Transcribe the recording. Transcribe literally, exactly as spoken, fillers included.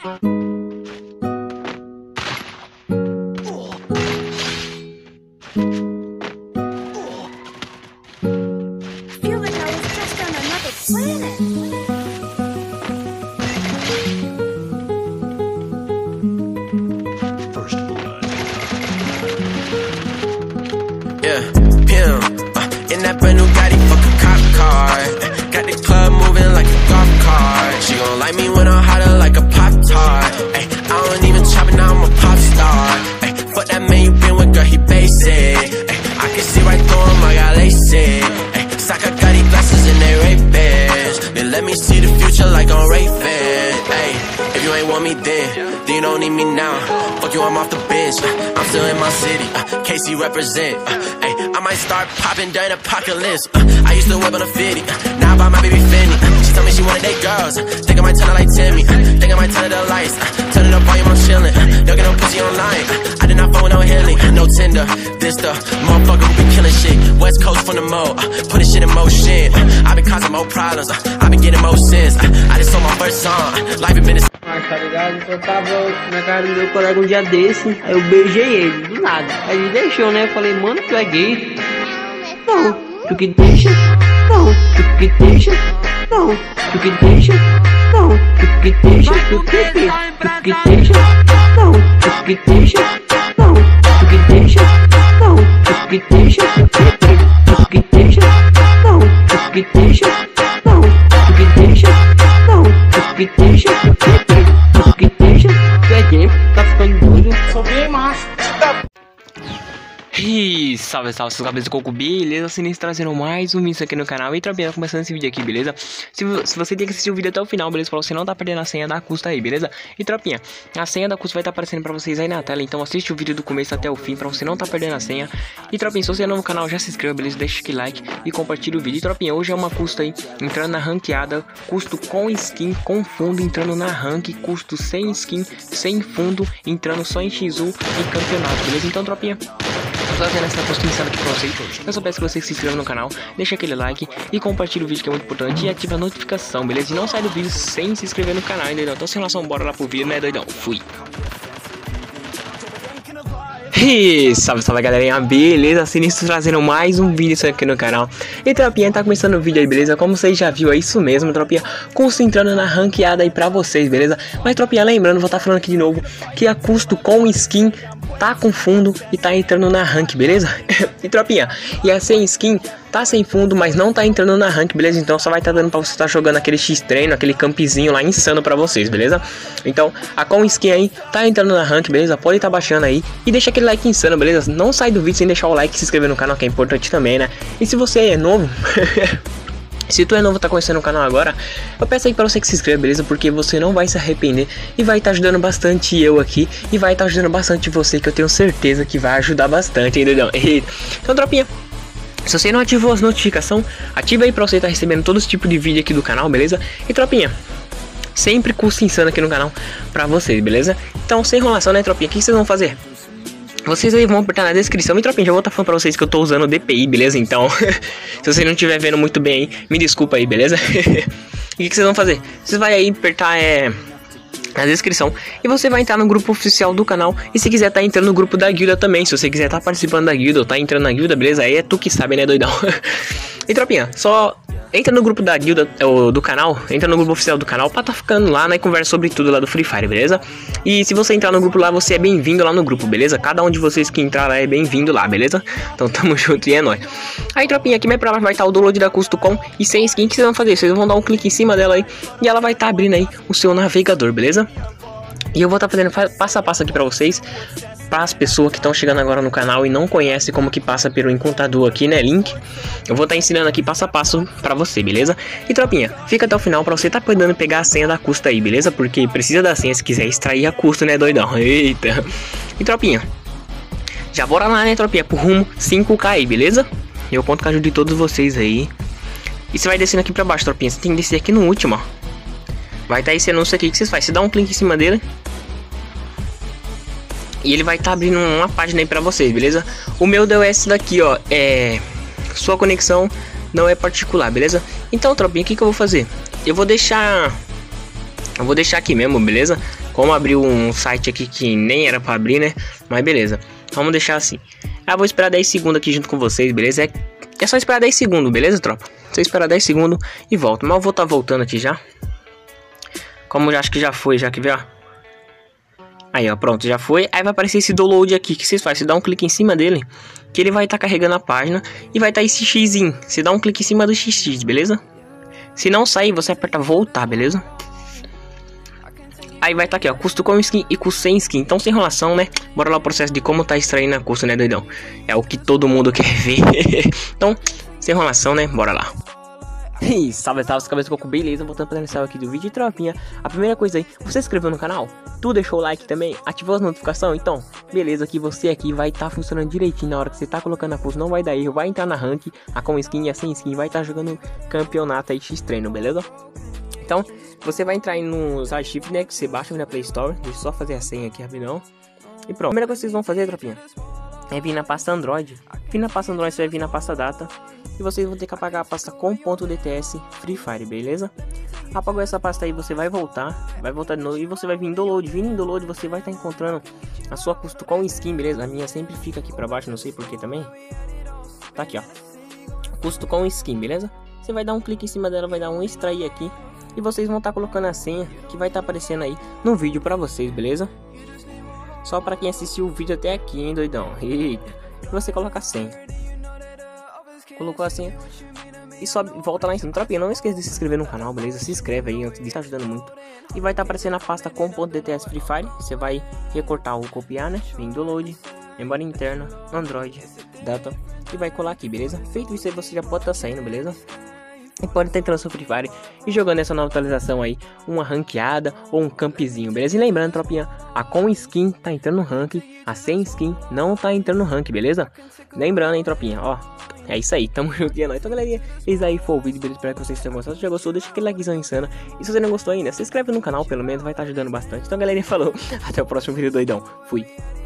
Feel like I was just on another planet. First blood. Yeah, pimp, uh, in that brand new Gotti, fuck a cop car. Got the club moving like a golf cart. She gon' like me when I'm hotter like a Pop-Tart. Ay, I don't even chop it, now I'm a pop star. Ay, fuck that man you been with, girl, he basic. Ay, I can see right through him, I got LASIK. Ay, Saka got these glasses and they Ray-Bans. Then let me see the future like I'm Ray-Fan. Ay, if you ain't want me then, then you don't need me now. Fuck you, I'm off the bench, uh, I'm still in my city, uh, K C represent, uh, ay, I might start popping during apocalypse, uh, I used to whip on a fifty, uh, now I buy my baby Fendi, uh, she told me she wanted date girls, uh, think I might turn her like Timmy, uh, think I might turn her the lights, uh, turn it up volume, I'm chillin', uh, don't get no pussy online, uh, I did not phone with no healing, uh, no Tinder, this the motherfucker who be killing shit, West Coast from the mo, uh, putting shit in motion, uh, I been causing more problems, uh, I been getting more sins, uh, I just sold my first song, uh, life had been a Mas tá ligado? Eu tava na casa do meu colega um dia desse, aí eu beijei ele, do nada. Aí ele deixou, né? Eu falei, mano, tu é gay? Não, tu que deixa? Não, tu que deixa? Não, tu que deixa? Não, tu que deixa? Tu que deixa? Tu que deixa? Não, tu que deixa? Não, tu que deixa? Não, tu que deixa? Tu que deixa? Não, tu que deixa? Não, tu que deixa? Não, tu que deixa? Tu que deixa? Tu é gay? Tá ficando doido? Sou bem macho. E salve, salve, seus cabeças de coco, beleza? Sinistro trazendo mais um vídeo aqui no canal. E também começando esse vídeo aqui, beleza? Se, se você tem que assistir o vídeo até o final, beleza? Pra você não tá perdendo a senha da Custa aí, beleza? E tropinha, a senha da Custa vai estar tá aparecendo pra vocês aí na tela. Então assiste o vídeo do começo até o fim pra você não tá perdendo a senha. E tropinha, se você é novo no canal, já se inscreva, beleza? Deixa aquele like e compartilha o vídeo. E tropinha, hoje é uma Custa aí, entrando na ranqueada, custo com skin, com fundo, entrando na rank, custo sem skin, sem fundo, entrando só em X um em campeonato, beleza? Então tropinha, fazendo essa postura insana aqui pra vocês, eu só peço que você se inscreva no canal, deixa aquele like e compartilhe o vídeo, que é muito importante, e ative a notificação, beleza? E não sai do vídeo sem se inscrever no canal, hein, doidão? Então sem relação, bora lá pro vídeo, né, doidão? Fui! E salve, salve galerinha, beleza? Sinistro trazendo mais um vídeo aqui no canal. E tropinha, tá começando o vídeo aí, beleza? Como vocês já viram, é isso mesmo, tropinha, concentrando na ranqueada aí pra vocês, beleza? Mas tropinha, lembrando, vou estar tá falando aqui de novo, que a custo com skin tá com fundo e tá entrando na rank, beleza? E tropinha, e a sem skin tá sem fundo, mas não tá entrando na rank, beleza? Então só vai tá dando pra você estar tá jogando aquele X-treino, aquele campzinho lá insano pra vocês, beleza? Então a com skin aí tá entrando na rank, beleza? Pode tá baixando aí e deixa aquele like insano, beleza? Não sai do vídeo sem deixar o like e se inscrever no canal, que é importante também, né? E se você é novo... Se tu é novo, tá conhecendo o canal agora, eu peço aí pra você que se inscreva, beleza? Porque você não vai se arrepender e vai estar tá ajudando bastante eu aqui e vai estar tá ajudando bastante você, que eu tenho certeza que vai ajudar bastante, entendeu? Então, tropinha, se você não ativou as notificações, ativa aí pra você estar tá recebendo todo esse tipo de vídeo aqui do canal, beleza? E tropinha, sempre custo insano aqui no canal pra vocês, beleza? Então, sem enrolação, né, tropinha? O que vocês vão fazer? Vocês aí vão apertar na descrição. E tropinha, já vou estar falando pra vocês que eu tô usando o D P I, beleza? Então, se você não estiver vendo muito bem aí, me desculpa aí, beleza? E o que, que vocês vão fazer? Vocês vão aí apertar é, na descrição e você vai entrar no grupo oficial do canal. E se quiser tá entrando no grupo da guilda também, se você quiser tá participando da guilda ou tá entrando na guilda, beleza? Aí é tu que sabe, né, doidão? E tropinha, só... entra no grupo da guilda, ou do canal, entra no grupo oficial do canal pra tá ficando lá, né, e conversa sobre tudo lá do Free Fire, beleza? E se você entrar no grupo lá, você é bem-vindo lá no grupo, beleza? Cada um de vocês que entrar lá é bem-vindo lá, beleza? Então tamo junto e é nóis. Aí, tropinha, aqui mais pra lá vai estar tá o download da Custo com e sem skin. O que vocês vão fazer? Vocês vão dar um clique em cima dela aí e ela vai estar tá abrindo aí o seu navegador, beleza? E eu vou estar tá fazendo passo a passo aqui pra vocês, para as pessoas que estão chegando agora no canal e não conhecem como que passa pelo encontrador aqui, né, link. Eu vou estar tá ensinando aqui passo a passo para você, beleza? E tropinha, fica até o final para você tá podendo pegar a senha da Custa aí, beleza? Porque precisa da senha se quiser extrair a Custa, né, doidão? Eita. E tropinha, já bora lá, né, tropinha, pro rumo cinco K aí, beleza? Eu conto com a ajuda de todos vocês aí. E você vai descendo aqui para baixo, tropinha. Você tem que descer aqui no último, ó. Vai estar tá esse anúncio aqui que vocês fazem. Você dá um clique em cima dele e ele vai estar tá abrindo uma página aí pra vocês, beleza? O meu deu esse daqui, ó, é... sua conexão não é particular, beleza? Então, tropinha, o que que eu vou fazer? Eu vou deixar... Eu vou deixar aqui mesmo, beleza? Como abriu um site aqui que nem era pra abrir, né? Mas beleza, vamos deixar assim. Ah, vou esperar dez segundos aqui junto com vocês, beleza? É, é só esperar dez segundos, beleza, tropa? Você esperar dez segundos e volta. Mas eu vou estar tá voltando aqui já. Como eu acho que já foi, já que viu, ó. Aí, ó, pronto, já foi. Aí vai aparecer esse download aqui, que vocês fazem? Você dá um clique em cima dele, que ele vai estar tá carregando a página e vai estar tá esse xizinho. Você dá um clique em cima do xx, beleza? Se não sair, você aperta voltar, beleza? Aí vai estar tá aqui, ó, custo com skin e custo sem skin. Então, sem enrolação, né? Bora lá o processo de como tá extraindo a custo, né, doidão? É o que todo mundo quer ver. Então, sem enrolação, né? Bora lá. E salve, salve, os cabeças ficou beleza, voltando para iniciar aqui do vídeo, tropinha. A primeira coisa aí, você se inscreveu no canal? Tu deixou o like também? Ativou as notificações? Então, beleza, que você aqui vai estar tá funcionando direitinho na hora que você tá colocando a custo, não vai dar erro, vai entrar na rank, a com skin e a sem skin, vai estar tá jogando campeonato aí X-Treino, beleza? Então, você vai entrar aí no site Shift, né, que você baixa na Play Store, deixa eu só fazer a senha aqui rapidão. E pronto, a primeira coisa que vocês vão fazer, tropinha, é vir na pasta Android. Vir na pasta Android, você vai vir na pasta Data. E vocês vão ter que apagar a pasta com.dts Free Fire, beleza? Apagou essa pasta aí, você vai voltar. Vai voltar de novo e você vai vir em download. Vindo em download, você vai estar tá encontrando a sua custo com skin, beleza? A minha sempre fica aqui pra baixo, não sei porquê também. Tá aqui, ó. Custo com skin, beleza? Você vai dar um clique em cima dela, vai dar um extrair aqui. E vocês vão estar tá colocando a senha que vai estar tá aparecendo aí no vídeo pra vocês, beleza? Só pra quem assistiu o vídeo até aqui, hein, doidão? Eita. E você coloca a senha. Colocou a senha. E sobe, volta lá em cima. Tropinha, não esqueça de se inscrever no canal, beleza? Se inscreve aí, antes de estar ajudando muito. E vai estar tá aparecendo a pasta com.dts Free Fire. Você vai recortar ou copiar, né? Vem download, memória interna, Android, data. E vai colar aqui, beleza? Feito isso aí, você já pode estar tá saindo, beleza? E pode estar entrando no Free Fire e jogando essa nova atualização aí, uma ranqueada ou um campzinho, beleza? E lembrando, tropinha, a com skin tá entrando no rank, a sem skin não tá entrando no rank, beleza? Lembrando, hein, tropinha, ó, é isso aí, tamo junto e é nóis. Então, galerinha, esse aí foi o vídeo, beleza? Espero que vocês tenham gostado. Se já gostou, deixa aquele likezão insano. E se você não gostou ainda, se inscreve no canal, pelo menos vai estar ajudando bastante. Então, galerinha, falou, até o próximo vídeo, doidão, fui.